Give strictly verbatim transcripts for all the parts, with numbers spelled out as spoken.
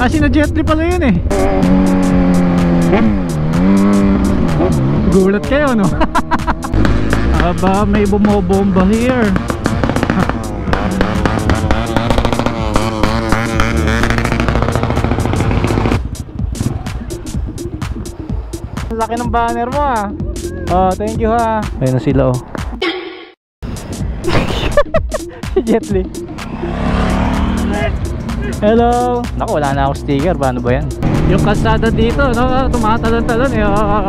Kasi na Jetli pala yun eh. Gulat kayo, no? Aba, may bumobomba here. Laki ng banner mo ah. Oh, thank you ha. Ayun na sila oh. Jetli. Hello. Naku, wala na akong sticker. Paano ba yan? Yung kalsada dito, no? Tumatalon-talon eh.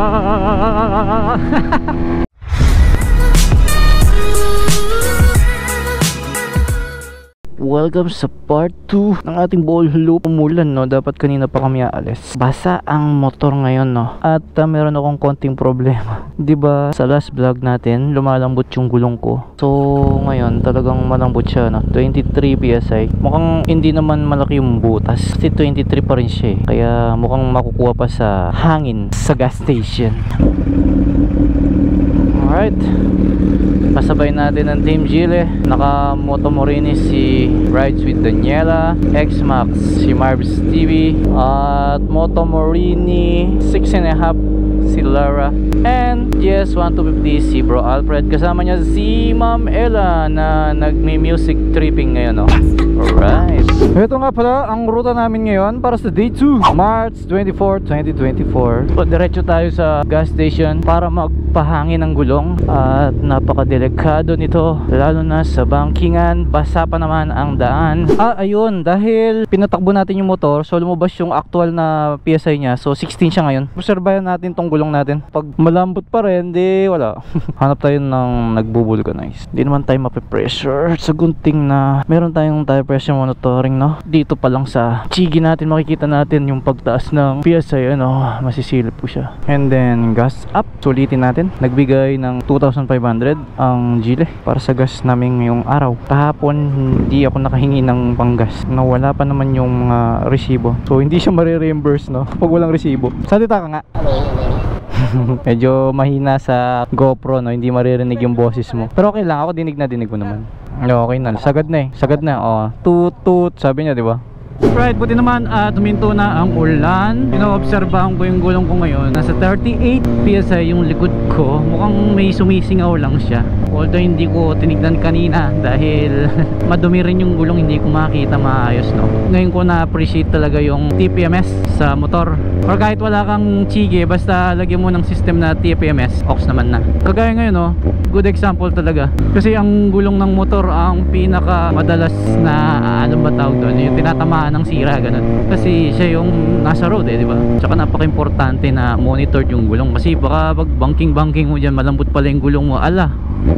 Welcome sa part two ng ating ball loop. Umulan, no? Dapat kanina pa kami aalis. Basa ang motor ngayon, no? At uh, meron akong konting problema. Diba sa last vlog natin, lumalambot yung gulong ko. So, ngayon, talagang malambot siya, no? twenty-three P S I. Mukhang hindi naman malaki yung butas. Kasi twenty-three pa rin siya, eh. Kaya mukhang makukuha pa sa hangin sa gas station. Alright. Kasabay natin ang Team Gile. Naka Motomorini si Rides with Daniela, X-Max si Marvis T V, at Motomorini six and a half si Lara, and G S one two fifty si Bro Alfred. Kasama niya si Ma'am Ella na nagmi-music tripping ngayon, no? Alright. Ito nga pala ang ruta namin ngayon para sa day two, March twenty-fourth, twenty twenty-four. So, diretso tayo sa gas station para magpahangin ang gulong. At napakadelikado nito, lalo na sa bankingan. Basa pa naman ang daan. Ah, ayun, dahil pinatakbo natin yung motor, so lumabas yung actual na P S I niya. So sixteen siya ngayon. Obserbahan natin tong gulong natin. Pag malambot pa rin, di wala. Hanap tayo ng nagbo-vulcanize. Di naman tayo mape-pressure sa gunting na meron tayong tire pressure monitoring, no? Dito pa lang sa chigi natin makikita natin yung pagtaas ng P S I, ano, masisilip po siya. And then gas up, sulitin natin. Nagbigay ng two thousand five hundred ang Gile para sa gas namin ngayong araw. Kahapon hindi ako nakahingi ng panggas. Nawala pa naman yung uh, resibo. So hindi siya mare-reimburse, no? Pag walang resibo. Salita ka nga. Medyo mahina sa GoPro, no? Hindi maririnig yung boses mo. Pero okay lang, ako dinig na dinig mo naman. Okay na, sagad na eh. Sagad na, oh. Toot toot, sabi niya, di ba? Right, buti naman uh, tuminto na ang ulan. Pinoobserbahan ko yung gulong ko ngayon. Nasa thirty-eight P S I yung likod ko. Mukhang may sumisingaw lang siya. Although hindi ko tinignan kanina dahil madumi rin yung gulong, hindi ko makita maayos, no? Ngayon ko na-appreciate talaga yung T P M S sa motor. Or kahit wala kang chige, basta lagyan mo ng system na T P M S, ox naman na. Kagaya ngayon, no? Good example talaga. Kasi ang gulong ng motor ang pinaka madalas na ano ba tawag doon? Yung tinatamaan ng sira, ganun. Kasi siya yung nasa road, eh, di ba? Tsaka napaka-importante na monitored yung gulong. Kasi baka pag banking-banking mo dyan, malambot pala yung gulong mo, ala,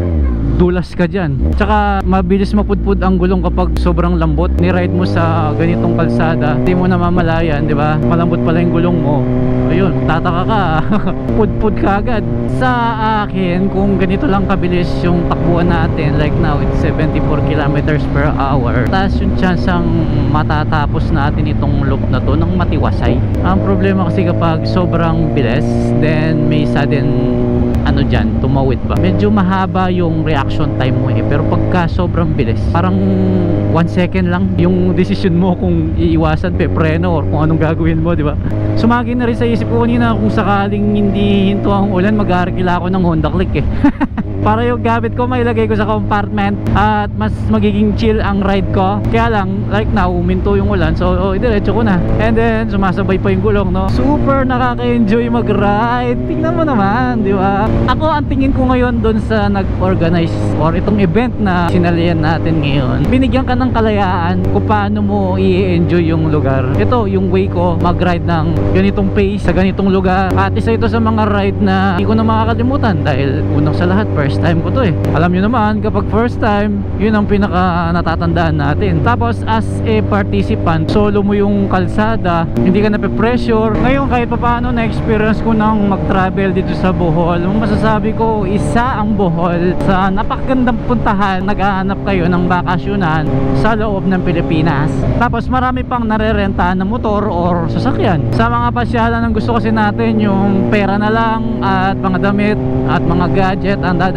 dulas ka dyan. Tsaka mabilis mapudpud ang gulong kapag sobrang lambot. Ni-ride mo sa ganitong kalsada, hindi mo namamalayan, di ba? Malambot pala yung gulong mo. Ayun, tataka ka. Pudpud ka agad. Sa akin, kung ganito lang kabilis yung takbuhan natin, like now it's seventy-four kilometers per hour, taas yung chance ang matatapos natin itong loop na to ng matiwasay. Ang problema kasi kapag sobrang bilis, then may sudden ano dyan, tumawid ba, medyo mahaba yung reaction time mo eh. Pero pagka sobrang bilis, parang one second lang yung decision mo kung iiwasan, pe, preno, or kung anong gagawin mo, di ba? Sumagi na rin sa isip ko kanina kung sakaling hindi hinto ang ulan, mag-aarkila ako ng Honda Click eh. Para yung gamit ko mailagay ko sa compartment at mas magiging chill ang ride ko. Kaya lang, like now, uminto yung ulan, so oh, diretso ko na. And then sumasabay pa yung gulong, no? Super nakaka-enjoy mag-ride. Tingnan mo naman, di ba? Ako, ang tingin ko ngayon dun sa nag-organize or itong event na sinalihan natin ngayon, binigyan ka ng kalayaan kung paano mo i-enjoy yung lugar. Ito, yung way ko mag-ride ng ganitong pace sa ganitong lugar. At isa ito sa mga ride na hindi ko na makakalimutan dahil unang sa lahat, first time ko to eh. Alam nyo naman, kapag first time, yun ang pinaka natatandaan natin. Tapos as a participant, solo mo yung kalsada, hindi ka nape-pressure. Ngayon kahit paano na-experience ko nang mag-travel dito sa Bohol, masasabi ko, isa ang Bohol sa napakagandang puntahan. Naghahanap kayo ng bakasyonan sa loob ng Pilipinas. Tapos marami pang narerentahan na motor or sasakyan. Sa mga pasyalan, ang gusto kasi natin yung pera na lang at mga damit at mga gadget ang dadalhin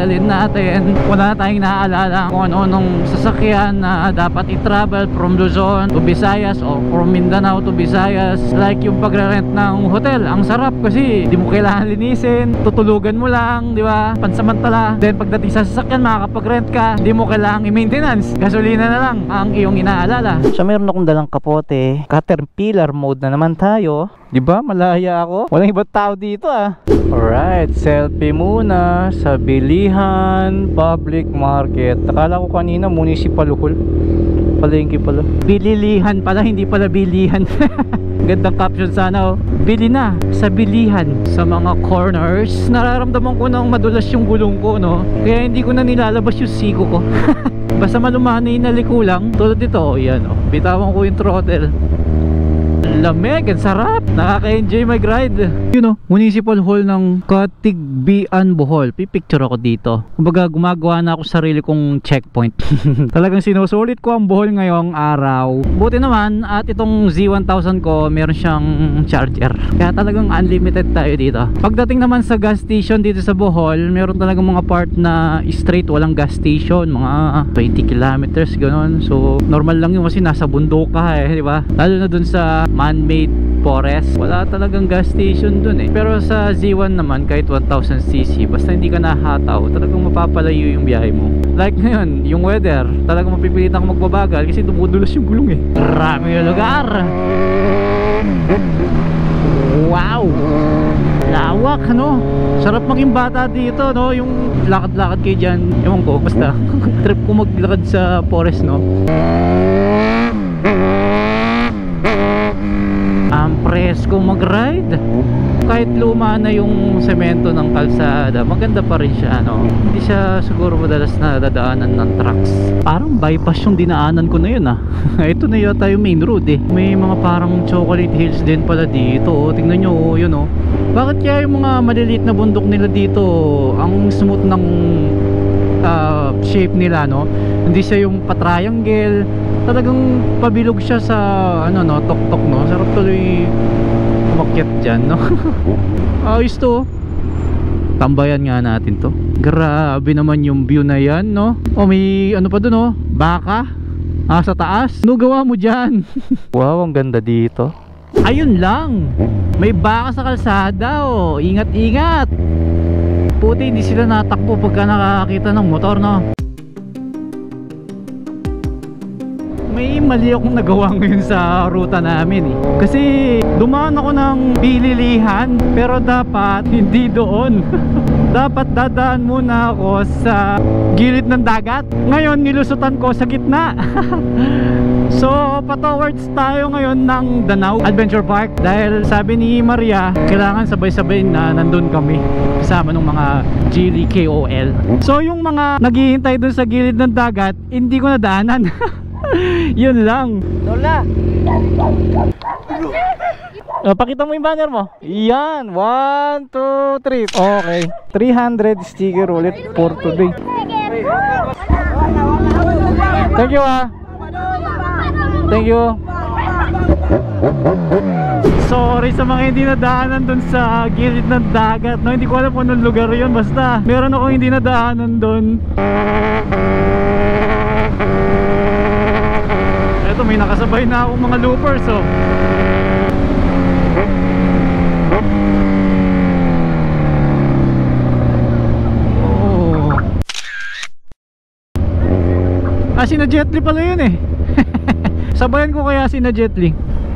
dadalhin natin. Wala na tayong naaalala kung ano-anong sasakyan na dapat i-travel from Luzon to Visayas or from Mindanao to Visayas. Like yung pagre-rent ng hotel, ang sarap kasi di mo kailangan linisin, tutulugan mo lang, di ba? Pansamantala. Then pagdating sa sasakyan, makakapag-rent ka, di mo kailangan i-maintenance, gasolina na lang ang iyong inaalala. So meron akong dalang kapote, Caterpillar mode na naman tayo. Di ba? Malaya ako. Walang ibang tao dito ah. Alright, selfie muna sa Bilihan Public Market. Akala ko kanina municipal hall. Palengke pala. Bililihan pala, hindi pala bilihan. Gandang caption sana oh. Bili na sa bilihan. Sa mga corners, nararamdaman ko nang madulas yung gulong ko, no? Kaya hindi ko na nilalabas yung siko ko. Basta malumanay na liko lang. Tulad dito, oh, yan oh. Bitawan ko yung throttle. Lamig, ang sarap. Nakaka-enjoy mag-ride. Yun o, municipal hall ng Katigbian, Bohol. Pipicture ako dito. Kumbaga gumagawa na ako sarili kong checkpoint. Talagang sinusulit ko ang Bohol ngayong araw. Buti naman at itong Z one thousand ko meron siyang charger. Kaya talagang unlimited tayo dito. Pagdating naman sa gas station dito sa Bohol, meron talagang mga part na straight walang gas station, mga twenty kilometers gano'n. So normal lang yun kasi nasa bundok ka eh, di ba? Lalo na dun sa man-made forest, wala talagang gas station dun eh. Pero sa Z one naman, kahit one thousand c c, basta hindi ka nahataw, talagang mapapalayo yung biyahe mo. Like ngayon, yung weather, talagang mapipilitan kang magbabagal kasi dumudulas yung gulong eh. Marami yung lugar. Wow, lawak, ano? Sarap maging bata dito, no? Yung lakad-lakad kayo dyan, ewan ko, basta trip ko maglakad sa forest, no? Ang presko mag-ride. Kahit luma na yung semento ng kalsada, maganda pa rin siya, no? Hindi siya siguro madalas na dadaanan ng trucks. Parang bypass yung dinaanan ko na yun ah. Ito na yata yung main road eh. May mga parang chocolate hills din pala dito oh. Tingnan nyo oh, yun oh. Bakit kaya yung mga maliliit na bundok nila dito ang smooth ng uh, shape nila, no? Hindi siya yung pa-triangle. Talagang pabilog siya sa ano no, tok-tok no. Sarap tuloy umakyat dyan, no? Ayos to. Tambayan nga natin to. Grabe naman yung view na yan, no? O may ano pa dun, no? Baka ah, sa taas. Ano gawa mo dyan? Wow, ang ganda dito. Ayun lang, may baka sa kalsada oh. Ingat-ingat. Puti hindi sila natakbo pagka nakakita ng motor, no? May mali akong nagawa ngayon sa ruta namin eh. Kasi dumaan ako ng Bililihan, pero dapat hindi doon. Dapat dadaan muna ako sa gilid ng dagat. Ngayon nilusutan ko sa gitna. So patowards tayo ngayon ng Danau Adventure Park. Dahil sabi ni Maria, kailangan sabay-sabay na nandun kami kasama ng mga Geely K O L. So yung mga naghihintay dun sa gilid ng dagat, hindi ko nadaanan. Yun lang. Lola. Oh, pakita mo yung banner mo. Yan. one, two, three. Okay. three hundred sticker ulit for today. Thank you ah. Thank you. Sorry sa mga hindi nadaanan dun sa gilid ng dagat, no? Hindi ko alam kung anong lugar yun. Basta meron akong hindi nadaanan dun. Eto, may nakasabay na akong mga loopers oh. Oh. Ah, sina Jetly pala yun eh. Sabayan ko kaya sina Jetly.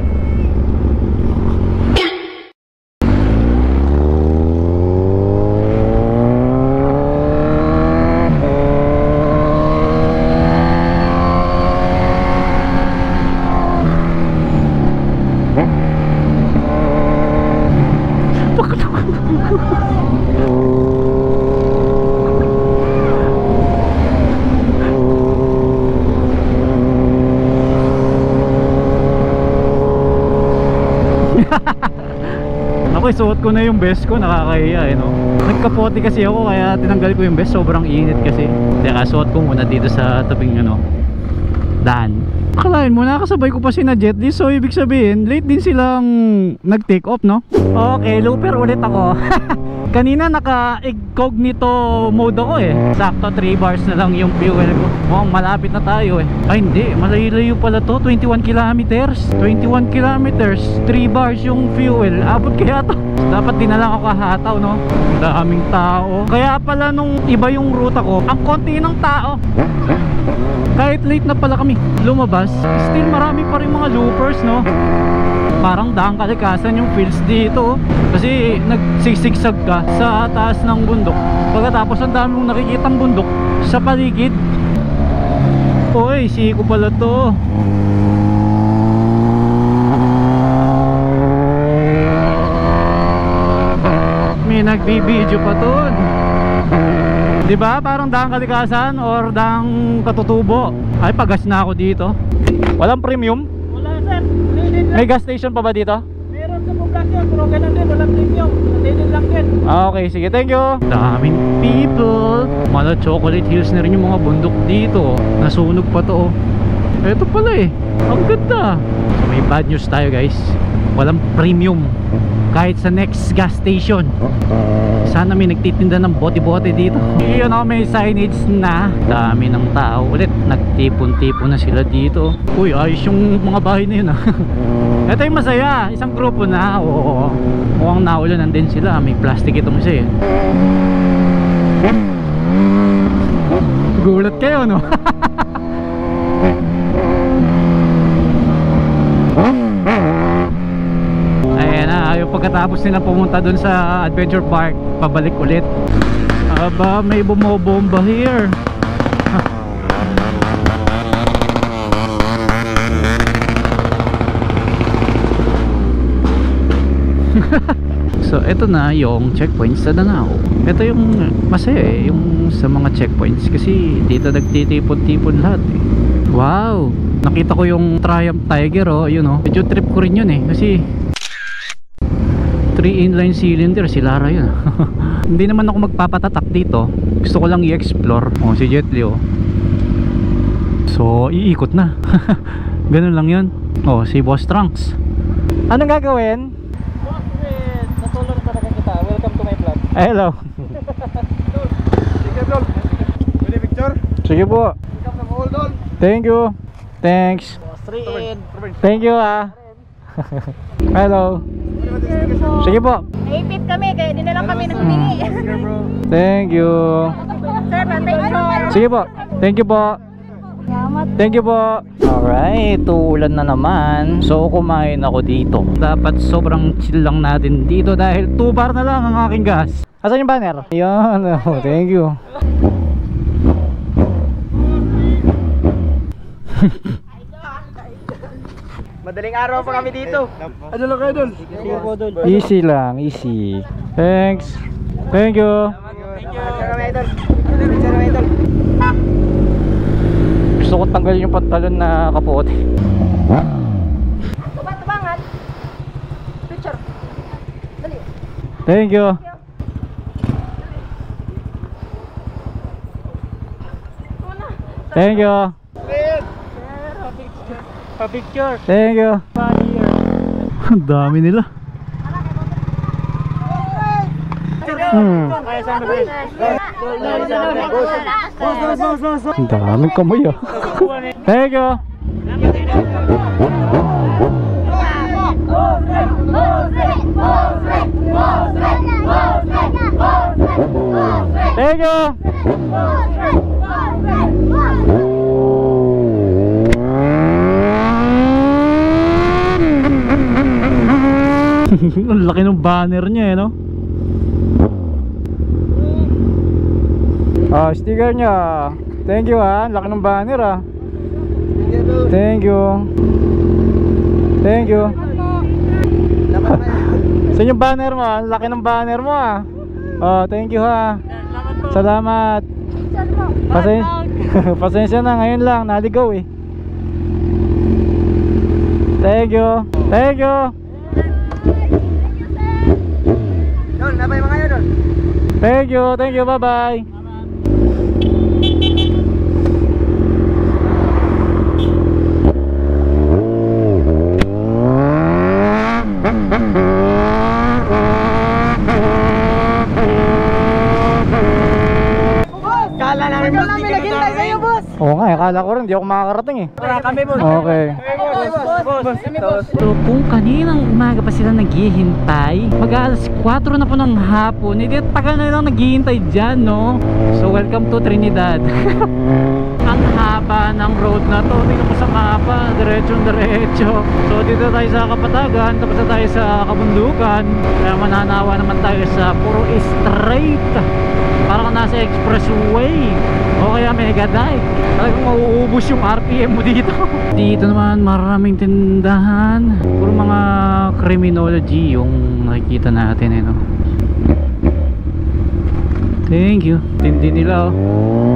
Ako isuot ko na yung vest ko, nakakahiya eh no. Nagkapote kasi ako kaya tinanggal ko yung vest, sobrang init kasi. Kaya suot ko muna dito sa tabing ano, daan. Akalain mo, nakasabay ko pa si na Jetly, so ibig sabihin late din silang nag take off no. Okay, looper ulit ako. Kanina naka-incognito mode ako eh. Sakto three bars na lang yung fuel ko. Mukhang malapit na tayo eh. Ay hindi, malayo-layo pala to. twenty-one kilometers. twenty-one kilometers, three bars yung fuel. Abot kaya to. Dapat din na lang ako kahataw, no? Daming tao. Kaya pala nung iba yung ruta ko, ang konti ng tao. Kahit late na pala kami lumabas, still marami pa rin mga loopers, no? Parang daang kalikasan yung fields dito. Kasi nagsisigsag ka sa taas ng bundok. Pagkatapos ang dami mong nakikitang bundok sa paligid. Oy, siko pala to. May nagbibideo pa to. Diba? Parang daang kalikasan or daang katutubo. Ay, pagas na ako dito. Walang premium? Wala sir. May gas station pa ba dito? Meron sa poblasyon pero ganun din. Walang premium. Natinid lang din. Ah, okay, sige, thank you. Daming people. Mala Chocolate Hills na rin yung mga bundok dito. Nasunog pa to. Ito pala eh. Ang ganda. So may bad news tayo guys. Walang premium kahit sa next gas station. Sana may nagtitinda ng bote-bote dito. Yun ako, may signage na. Dami ng tao ulit. Nagtipon-tipon na sila dito. Uy, ayos yung mga bahay na yun ah. Ito yung masaya. Isang grupo na. Oo. Mukhang naulanan din sila. May plastic itong isa eh. Gulat kayo, no? Ayan na, yung pagkatapos nila pumunta dun sa adventure park, pabalik ulit. Aba, may bumobomba here. So eto na yung checkpoints sa Danao. Ito yung masaya eh, yung sa mga checkpoints kasi dito nagtitipon-tipon lahat eh. Wow, nakita ko yung Triumph Tiger oh, yun oh. Medyo trip ko rin yun eh kasi three inline cylinder, si Lara yun. Hindi naman ako magpapatatak dito. Gusto ko lang i-explore. Oh, si Jet Li oh. So iikot na. Ganun lang yun. Oh, si Boss Trunks. Anong gagawin? Natulong talaga kita. Welcome to my vlog. Ay, hello. Sige tol. Pwede picture? Sige po. Welcome na all tol. Thank you. Thanks. three in. Thank you ah. Hello. Sige po. Naipit kami, kaya di na lang kami naghumingi. Thank you. Sir, picture. Sige po. Thank you po. Salamat. Thank you po. Alright, uulan na naman. So kumain ako dito. Dapat sobrang chill lang natin dito dahil two bar na lang ang aking gas. Asan yung banner? Yan, oh, thank you. Madaling araw pa kami dito. Ano lang kayo dun? Sige po dun. Easy lang, easy. Thanks. Thank you. Thank you. Picture kami idol. Picture kami idol. Gusto ko tanggalin yung pantalon na kapote. Tubangan. Picture. Dali. Thank you. Thank you. Pa-picture. Thank you. Ang dami nila. Hmm. Ang daming kamay ah. Thank you. Thank you. Ang laki ng banner niya eh, no? Ah, sticker niya. Thank you ah. Laki ng banner ah. Thank you. Thank you. Saan yung banner mo? Ang laki ng banner mo ah. Oh, thank you ha. Salamat. Pasen Pasensya na, ngayon lang naligaw eh. Thank you. Thank you. Don, nabay mga yun don. Thank you. Thank you. Bye bye. Akala ko rin, di ako makakarating eh. Wala kami boss. Okay. So kung kaninang umaga pa sila naghihintay, mag alas kwatro na po ng hapon, hindi tagal na lang naghihintay dyan, no? So welcome to Trinidad. Ang haba ng road na to, tingnan mo sa mapa, diretsong diretso. So dito tayo sa Kapatagan, tapos na tayo sa Kabundukan. Kaya mananawa naman tayo sa puro straight, parang nasa expressway o kaya mega dike. Talagang mauubos yung R P M mo dito. Dito naman maraming tindahan, puro mga criminology yung nakikita natin eh, no? Thank you. Tindi nila oh.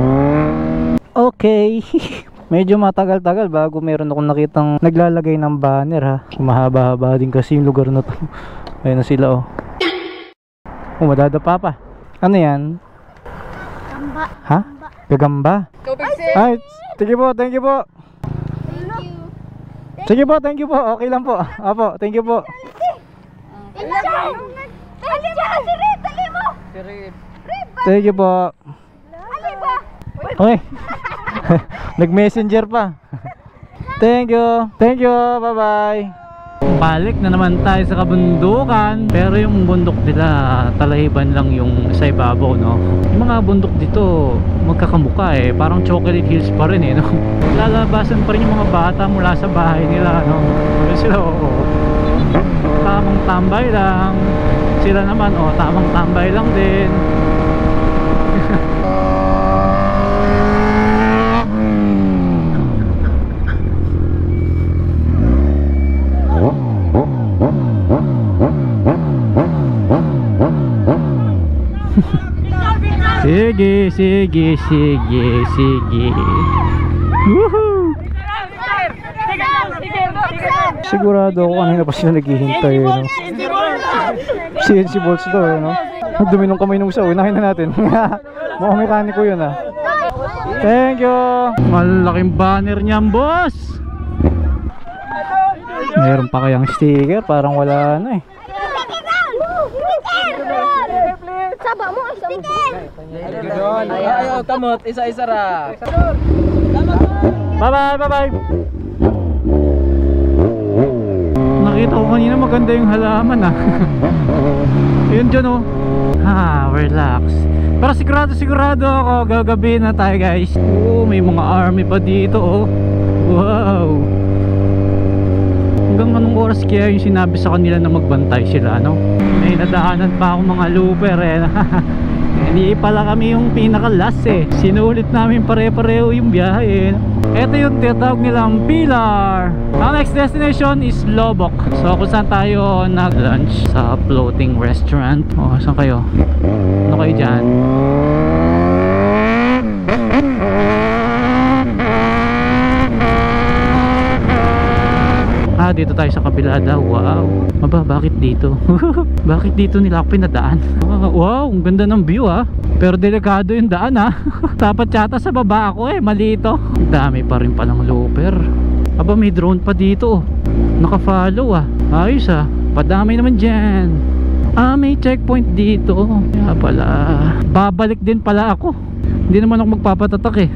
Okay. Medyo matagal-tagal bago meron akong nakitang naglalagay ng banner ha. Mahaba-haba din kasi yung lugar na to. Ayun na sila oh. Oh, madadapa pa. Ano yan? Gamba. Ha? Gagamba? Ay, thank you po, thank you po. Thank you. Sige po, thank you po. Okay lang po. Apo, thank you po. Ilan? Dali mo! Si Rip! Dali mo! Si Rip. Thank you po. Dali ba? Okay. Nag-messenger pa. Thank you. Thank you. Bye-bye. Balik na naman tayo sa Kabundukan. Pero yung bundok nila, Talahiban lang yung sa ibabaw, no? Yung mga bundok dito, magkakamuka eh. Parang Chocolate Hills pa rin eh, no? Lalabasan pa rin yung mga bata mula sa bahay nila, no? Pero sila, oo. Tamang tambay lang. Sila naman, oh, tamang tambay lang din. Sige, sige, sige, sige. Woohoo! Sigurado ako kanina pa sila naghihintay, no? C N C bolts daw, eh, no? Ang dumi nung kamay nung isa, unahin na natin. Mukhang mekaniko yun, ah. Thank you! Malaking banner niyan, boss! Meron pa kayang sticker, parang wala na eh. Saba mo, sticker! Ayaw, kamot. Isa-isa ra. Bye-bye, bye-bye! Nakita ko kanina maganda yung halaman, ah. Yun dyan, oh. Ha, relax. Pero sigurado, sigurado ako, gagabi na tayo, guys. Oh, may mga army pa dito, oh. Wow. Hanggang anong oras kaya yung sinabi sa kanila na magbantay sila, no? May nadaanan pa ako mga looper, eh. Hindi pala kami yung pinaka-last, eh. Sinulit namin pare-pareho yung biyahe. Ito yung tinatawag nilang Pilar. Ang next destination is Lobok. So kung saan tayo nag-lunch sa floating restaurant. O, saan kayo? Ano kayo dyan? Ah, dito tayo sa kabila daw. Wow. Aba, bakit dito? Bakit dito nila ako pinadaan? Ah, wow, ang ganda ng view, ah. Pero delikado yung daan, ah. Dapat yata sa baba ako, eh. Mali ito. Dami pa rin palang looper. Aba, may drone pa dito, oh. Naka-follow, ah. Ayos, ah. Padami naman dyan. Ah, may checkpoint dito. Kaya pala, babalik din pala ako. Hindi naman ako magpapatatak, eh.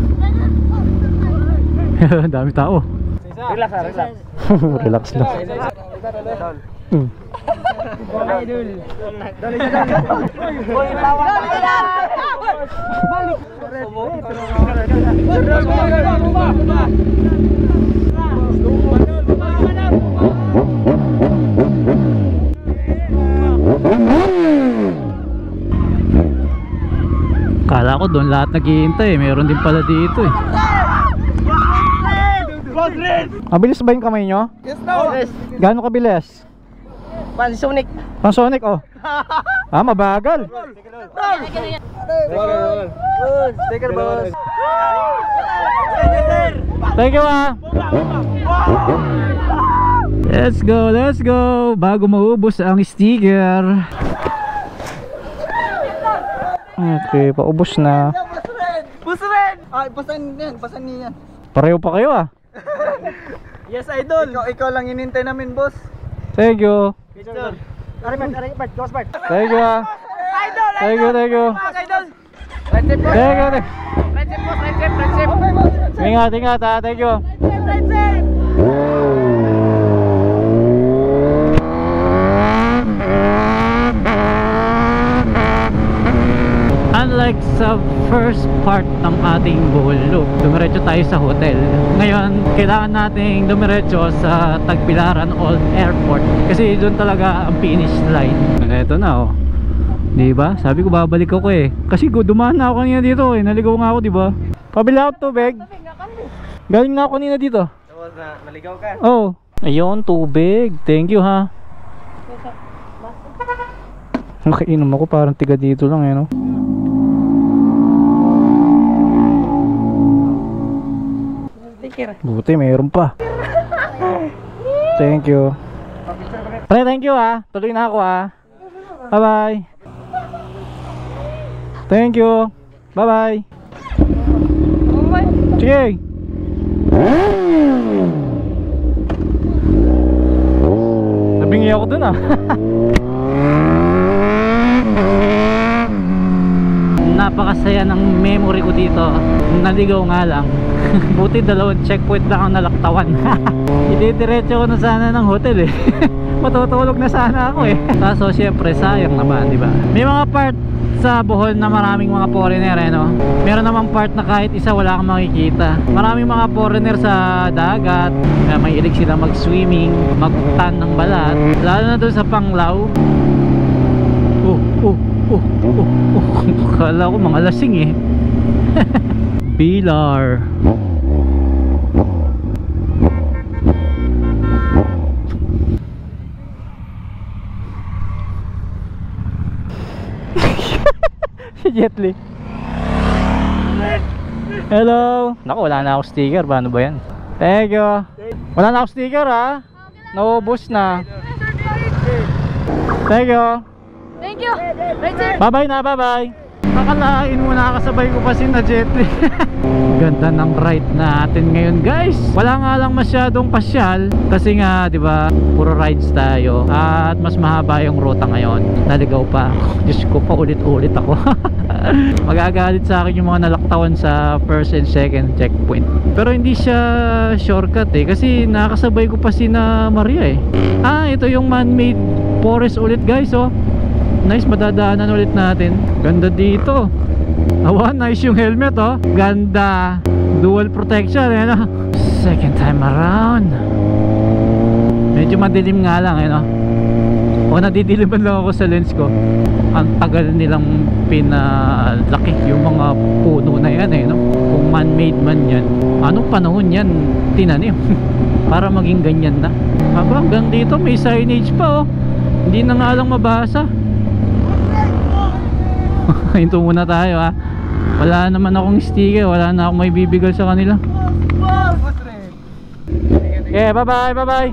Dami tao. Relax, relax. Relax lang. Hmm. Idol. Dali ka dali. Boy, bawal na. Balik. Kala ko doon lahat naghihintay, meron din pala dito, eh. Mabilis ba yung kamay nyo? Yes, no. Yes. Gaano kabilis? Pansonic. Pansonic, oh. Ah, mabagal. Sticker boss. Thank you, ah. Let's go, let's go. Bago maubos ang sticker. Okay, paubos na. Pusurin! Ay, pasan yan, pasan niyan. Pareho pa kayo, ah. Yes, idol. Ikaw, ikaw lang inintay namin, boss. Thank you. Picture. Ariman, ariman, Josh Bart. Thank you, ah. Idol, Thank you, thank you. idol. Right tip, boss. Thank you, thank you. Right tip, boss. Right tip, right tip. Ingat, ingat ha. Thank you. Unlike sa first part ng ating Bohol Loop, dumiretso tayo sa hotel. Ngayon, kailangan nating dumiretso sa Tagbilaran Old Airport kasi doon talaga ang finish line. Ito na oh. Diba? Sabi ko babalik ako eh. Kasi dumaan na ako kanina dito eh. Naligaw nga ako, diba? Pabila ako tubig. Galing na ako kanina dito. Tapos na, naligaw ka. Oh. Ayun, tubig. Thank you ha. Nakainom ako parang tiga dito lang eh no. Buti mayroon pa. Thank you. Pre, thank you ha. Tuloy na ako ha. Bye bye. Thank you. Bye bye. Sige. Nabingi ako dun ah. Napakasaya ng memory ko dito. Naligaw nga lang. Buti dalawang checkpoint lang ang nalaktawan. Ididiretso ko na sana ng hotel eh. Matutulog na sana ako eh. Kaso syempre sayang naman, di ba? May mga part sa Bohol na maraming mga foreigner eh, no? Meron namang part na kahit isa wala kang makikita. Maraming mga foreigner sa dagat. Kaya may ilig sila mag-swimming, mag-tan ng balat. Lalo na doon sa Panglao. Oh, oh, oh, oh, oh. Kala ko mga lasing eh. Pilar. Si Jet Li. Hello. Naku, wala na ako sticker. Paano ba yan? Thank you. Wala na ako sticker ha. Naubos na. Thank you. Thank you. Right, sir. Bye bye na, bye bye. Akalain mo nakakasabay ko pa si na Jet Li. Ganda ng ride natin ngayon guys. Wala nga lang masyadong pasyal kasi nga 'di ba puro rides tayo at mas mahaba yung ruta ngayon. Naligaw pa ako. Diyos ko, paulit-ulit ako. Magagalit sa akin yung mga nalaktawan sa first and second checkpoint. Pero hindi siya shortcut eh kasi nakakasabay ko pa si na Maria eh. Ah, ito yung man-made forest ulit guys oh. Nice, madadaanan ulit natin. Ganda dito. Awa, nice yung helmet oh. Ganda. Dual protection eh no? Second time around. Medyo madilim nga lang eh no? O nadidiliman lang ako sa lens ko. Ang tagal nilang pinalaki yung mga puno na yan eh no? Kung man-made man yan, anong panahon yan tinanim? Para maging ganyan na. Aba, hanggang dito may signage pa oh. Hindi na nga lang mabasa. Hinto muna tayo ha. Wala naman akong sticker. Wala na akong may bibigay sa kanila. Okay, bye bye, bye bye.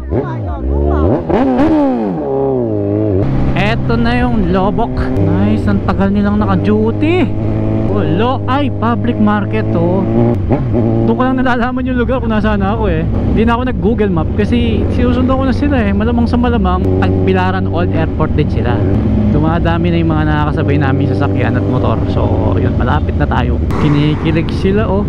Eto na yung Lobok. Nice, ang tagal nilang naka-duty. Lo, ay, public market oh. Doon ko lang nalalaman yung lugar kung nasaan ako eh. Hindi na ako nag-Google Map kasi sinusundan ko na sila eh. Malamang sa malamang Tagbilaran Old Airport din sila. Dumadami na yung mga nakakasabay namin sa sakyan at motor. So yun, malapit na tayo. Kinikilig sila oh.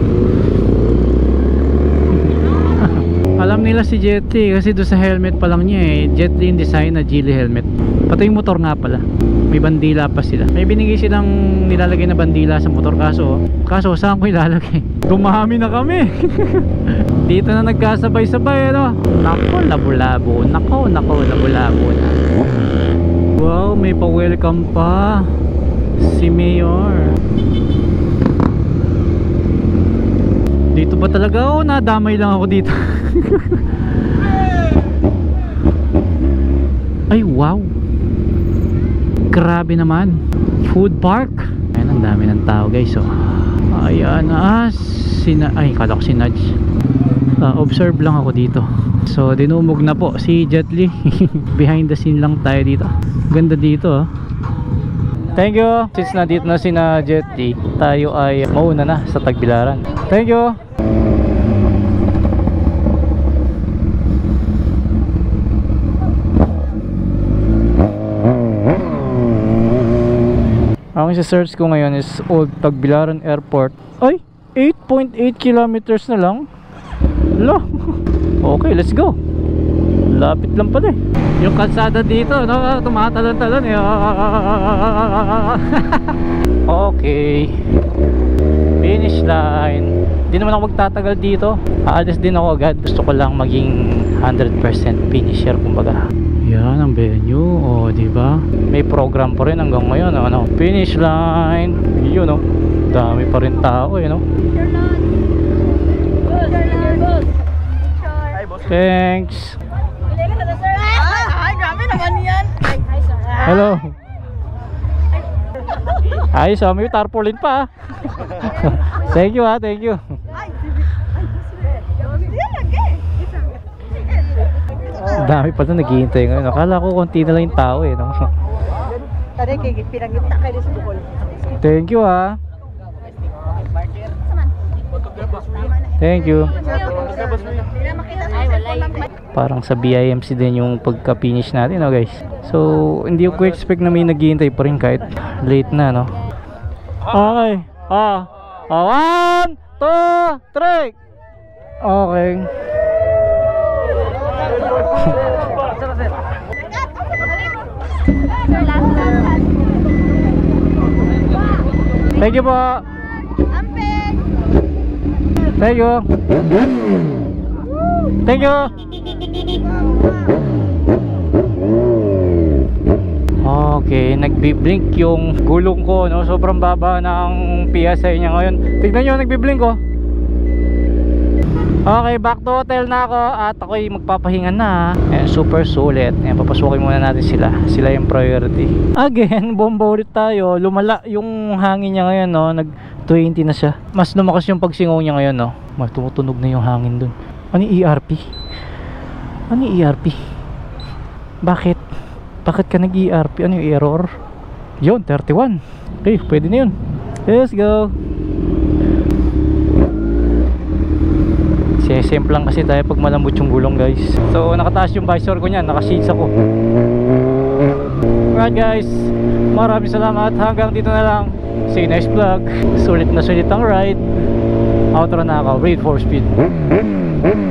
Alam nila si Jet Li kasi doon sa helmet pa lang niya eh. Jet Li yung design na Geely helmet. Pati yung motor nga pala, may bandila pa sila. May binigay silang nilalagay na bandila sa motor. Kaso, kaso saan ko ilalagay? Dumami na kami. Dito na nagkasabay-sabay ano. Nako, labo-labo. Nako, nako, labo-labo na. Wow, may pa-welcome pa si Mayor. Dito ba talaga? Oh, nadamay lang ako dito. Ay, wow. Grabe naman. Food park. Ayan, ang dami ng tao guys oh. Ayan, ah, sina ay, kala ko si Nudge. uh, Observe lang ako dito. So, dinumog na po si Jet Li. Behind the scene lang tayo dito. Ganda dito oh. Thank you. Since nandito na si na Jet Li, tayo ay mauna na sa Tagbilaran. Thank you. Ang isa-search ko ngayon is Old Tagbilaran Airport. Ay, eight point eight kilometers na lang. Lo. Okay, let's go. Lapit lang pala eh. Yung kalsada dito, no, tumatalon-talon eh. Okay. Finish line. Hindi naman ako magtatagal dito. Aalis din ako agad. Gusto ko lang maging one hundred percent finisher kumbaga. Yan ang venue, oh, di ba? May program pa rin hanggang ngayon, ano. Finish line. Yun, no. Dami pa rin tao, eh, no. Thanks. Ay, grabe naman yan. Ay, sir. Hello. Ayos, oh, may tarpaulin pa. ah. Thank you, ha. Thank you. Dami pa na naghihintay ngayon. Akala ko konti na lang yung tao, eh, no. Tadi kayak pinangita kayo sa Bukol. Thank you, ha. Thank you. Parang sa B I M C din yung pagka-finish natin, no, guys. So, hindi ko expect na may naghihintay pa rin kahit late na, no. Okay. Ah. Ah, one, two, three. Okay. Thank you po. Thank you. Thank you. Okay, nagbi-blink yung gulong ko, no? Sobrang baba ng P S I niya ngayon. Tignan nyo, nagbi-blink, oh. Okay, back to hotel na ako at ako'y magpapahinga na. Ayan, super sulit. Ayan, papasukin muna natin sila. Sila yung priority. Again, bomba ulit tayo. Lumala yung hangin niya ngayon, no? Nag twenty na siya. Mas lumakas yung pagsingaw niya ngayon, no? Mas tumutunog na yung hangin dun. Ano yung E R P? Ano yung E R P? Bakit? Bakit ka nag-E R P? Ano yung error? Yun, thirty-one. Okay, pwede na yun. Let's go. Simple lang kasi tayo pag malambot yung gulong, guys. So nakataas yung visor ko niyan, naka-shades ako. Alright guys, maraming salamat. Hanggang dito na lang. See you next vlog. Sulit na sulit ang ride. Outro na ako. Raid for speed.